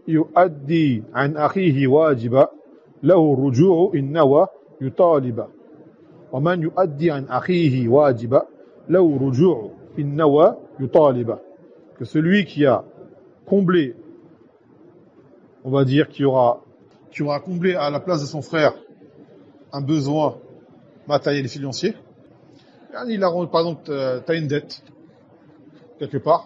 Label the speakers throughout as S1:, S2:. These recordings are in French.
S1: يؤدي عن أخيه واجبا له الرجوع إن نوى يطالب ومن يؤدي عن أخيه واجبا له الرجوع إن نوى يطالب. Que celui qui a comblé, on va dire, qui aura comblé à la place de son frère un besoin matériel et financier, il a, par exemple, t'as une dette quelque part,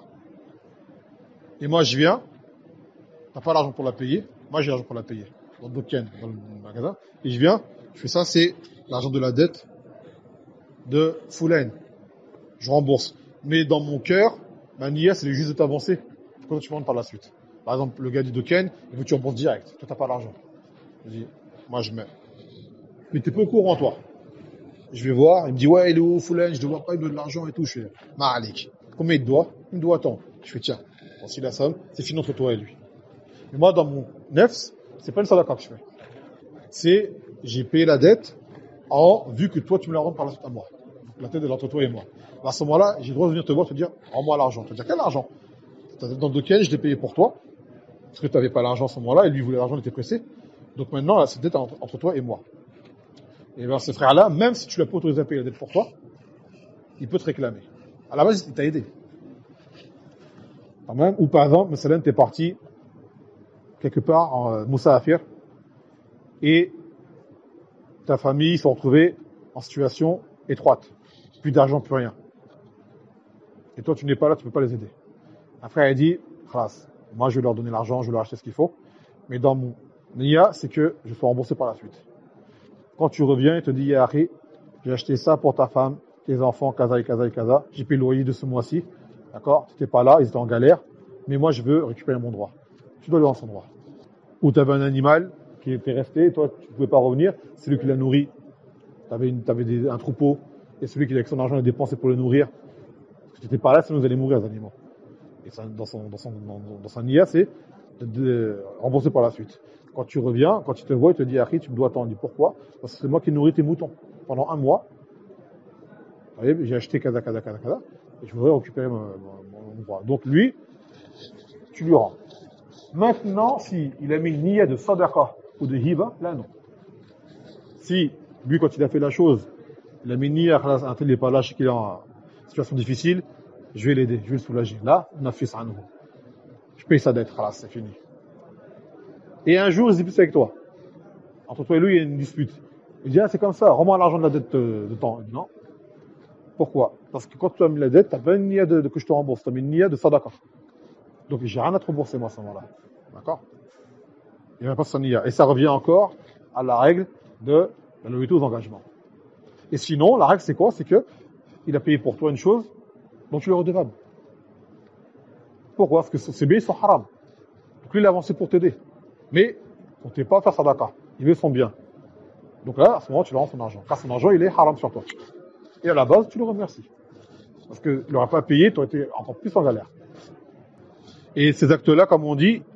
S1: et moi je viens, t'as pas l'argent pour la payer, moi j'ai l'argent pour la payer, dans le magasin, et je viens, je fais ça, c'est l'argent de la dette de Foulaine, je rembourse. Mais dans mon cœur, ma niya, c'est juste de t'avancer, quand tu montes par la suite. Par exemple, le gars dit Dokken, il veut que tu rembourses direct, toi t'as pas l'argent. Je dis, moi je mets. Mais t'es pas au courant, toi. Je vais voir, il me dit, ouais, il est où, Foulaine, je ne dois pas, il me donne de l'argent et tout. Je fais, Ma'alik. Combien il te doit? Il me doit tant. Je fais, tiens, voici la somme, c'est fini entre toi et lui. Mais moi, dans mon nefs, c'est pas une sadaqa que je fais. C'est, j'ai payé la dette vu que toi, tu me la rends par la suite à moi. Donc, la dette est entre toi et moi. À ce moment-là, j'ai le droit de venir te voir, te dire, rends-moi l'argent. Te dire, quel argent? Ta dette dans le Dokken, je l'ai payé pour toi. Parce que tu n'avais pas l'argent à ce moment-là, et lui voulait l'argent, il était pressé. Donc maintenant, là, cette dette est entre toi et moi. Et bien, ce frère-là, même si tu l'as pas autorisé à payer la dette pour toi, il peut te réclamer. À la base, il t'a aidé. Quand même, ou par exemple, Messalan, t'es parti quelque part en Moussafir, et ta famille s'est retrouvée en situation étroite. Plus d'argent, plus rien. Et toi, tu n'es pas là, tu peux pas les aider. Un frère a dit, Khalas, moi je vais leur donner l'argent, je vais leur acheter ce qu'il faut, mais dans mon niya, c'est que je sois remboursé par la suite. Quand tu reviens, il te dit, Yahri, j'ai acheté ça pour ta femme, tes enfants, kaza et kaza et kaza, j'ai payé le loyer de ce mois-ci, d'accord? Tu n'étais pas là, ils étaient en galère, mais moi je veux récupérer mon droit. Tu dois lui rendre son droit. Ou tu avais un animal qui était resté, toi tu ne pouvais pas revenir, c'est lui qui l'a nourri, tu avais un troupeau, et celui qui avec son argent l'a dépensé pour le nourrir, parce que tu n'étais pas là, sinon vous allez mourir les animaux. Et ça, dans son niya, c'est de rembourser par la suite. Quand tu reviens, quand il te voit, il te dit, Akhi, tu me dois tant. Il dit, pourquoi? Parce que c'est moi qui nourris tes moutons. Pendant un mois, j'ai acheté kaza, et je voudrais récupérer mon droit. Donc lui, tu lui rends. Maintenant, si il a mis une niya de sadaqa ou de hiba, là non. Si, lui, quand il a fait la chose, il a mis une niya, il n'est pas là, je sais qu'il est en situation difficile, je vais l'aider, je vais le soulager. Là, on a fait ça à nouveau. Je paye sa dette, c'est fini. Et un jour, il se dispute avec toi. Entre toi et lui, il y a une dispute. Il dit, c'est comme ça, rends-moi l'argent de la dette de temps. Il dit, non. Pourquoi? Parce que quand tu as mis la dette, tu n'as pas une niya que je te rembourse, tu as mis une niya de sadaqa. Donc, j'ai rien à te rembourser, moi, à ce moment-là. D'accord? Il n'y a pas sa niya. Et ça revient encore à la règle de la loyauté aux engagements. Et sinon, la règle, c'est quoi? C'est que il a payé pour toi une chose dont tu es redevable. Pourquoi? Parce que ces biens sont haram. Donc lui, il a avancé pour t'aider. Mais, on ne t'est pas à faire sadaqa. Il veut son bien. Donc là, à ce moment, tu lui rends son argent. Car son argent, il est haram sur toi. Et à la base, tu le remercies. Parce qu'il n'aurait pas payé, tu aurais été encore plus en galère. Et ces actes-là, comme on dit,